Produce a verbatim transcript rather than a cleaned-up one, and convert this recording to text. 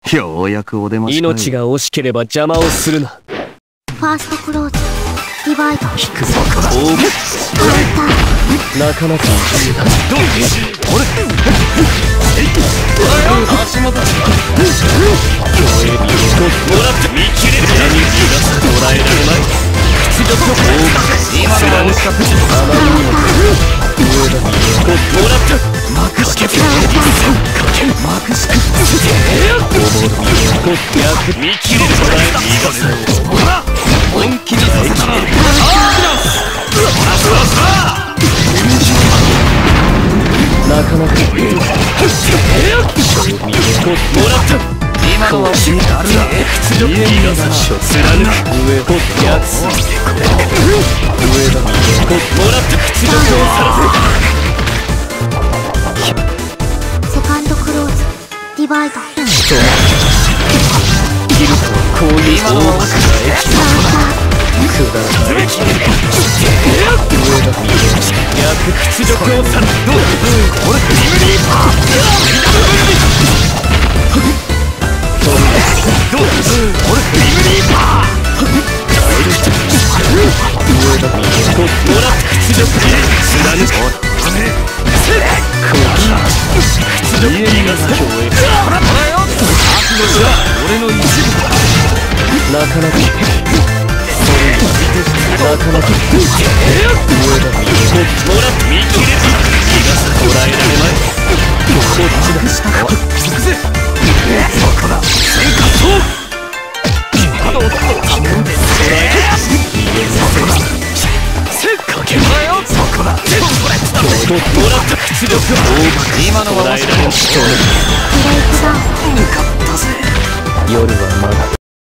ようやくお出まし。 命が惜しければ邪魔をするな。 ファーストクローズディバイド引くぞ。オーブなかなかどう俺足元競泳ビーもらって見切れる。何に逃がす捉えられない。屈辱と今のはしかくじあまりにも上だ。もらってマクシケかけマクシケ見切れる。捉えられない。ほら本気にさせたらなかなかもらった今のは死にあるな。屈辱になさしを貫く上とやつ上だ。もらった屈辱をさらせセカンドクローズディバイド人ギルトはこういう今のは大きな液くだらない上だ。逆屈辱をさらどうだ。俺リムリーパーどうだ。俺リムリーパー上だ。もらった屈辱に貫く後期屈辱にがさ共栄ほらもらえよ。俺の一部だ。なかなかなかなか上だ。もらって見切れる。逃がす捉えられない。こっちだ。下か行くぜ。そこだ。戦火そうあの男を頼んで捉える。そこだ。せっかけもらえよ。そこだ。手を取れたもらった屈辱今のは捉えられる。人向かったぜ。夜はまだ